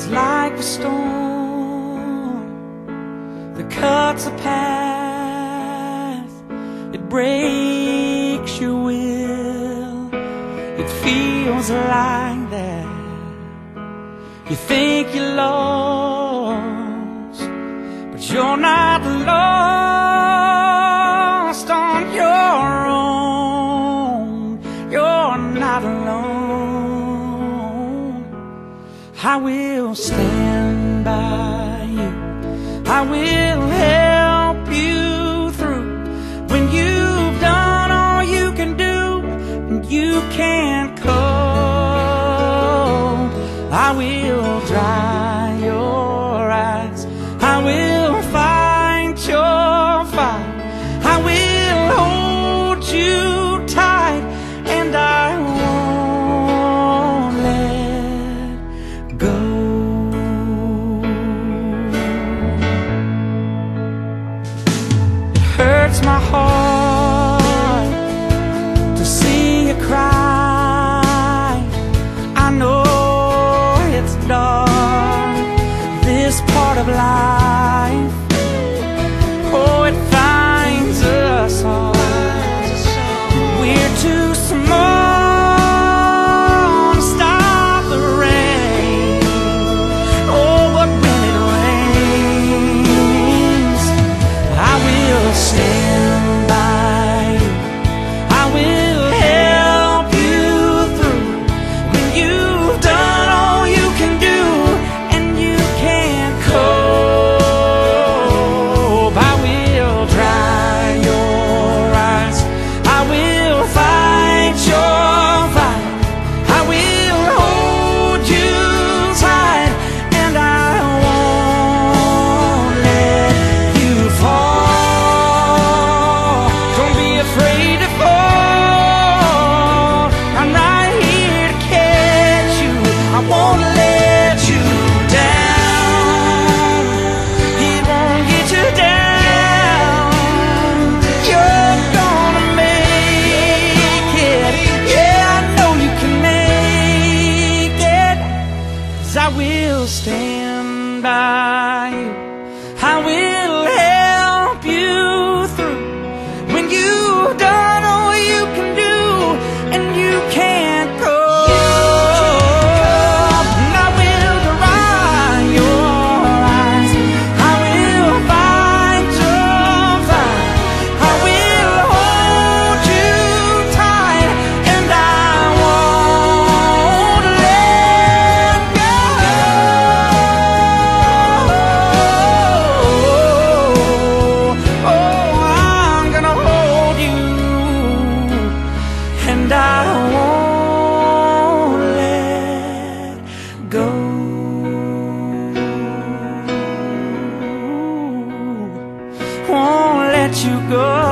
like a storm that cuts a path. It breaks your will. It feels like that. You think you're lost, but you're not lost on your own. You're not alone. I will stand by you. I will help you through when you've done all you can do and you can't cope. I will dry your eyes. I will fight your fight. I will hold you tight, and I won't let go. It hurts my heart to see you cry. I know it's dark, this part of life. Oh, it finds us all. We're too small to stop the rain. Oh, but when it rains, I will stand by you. I will help you through when you've done all you can do and you can't cope. I will dry your eyes. I will fight your fight. I will hold you tight, and I won't let you fall. Don't be afraid to fall. I'm right here to catch you. I won't let you down. It won't get you down. You're gonna make it. Yeah, I know you can make it. 'Cause I will stand by you. I will help you through when you've done all you can do and you can't go. And I will dry your eyes. I will fight your fight. I will hold you tight, and I won't let go. Oh, I'm gonna hold you, and I won't let go. Won't let you go.